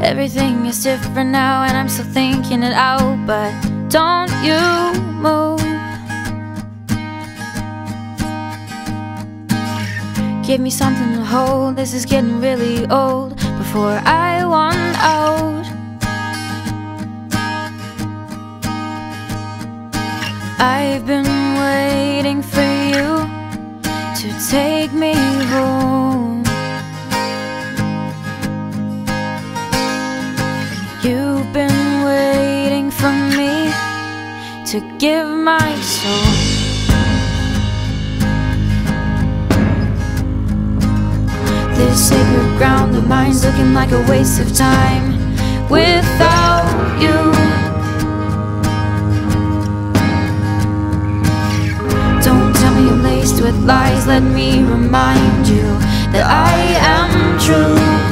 Everything is different now and I'm still thinking it out. But don't you move. Give me something to hold, this is getting really old. Before I want out, I've been waiting for you to take me home. You've been waiting for me to give my soul. This sacred ground of mine's looking like a waste of time without you. Don't tell me I'm laced with lies, let me remind you that I am true.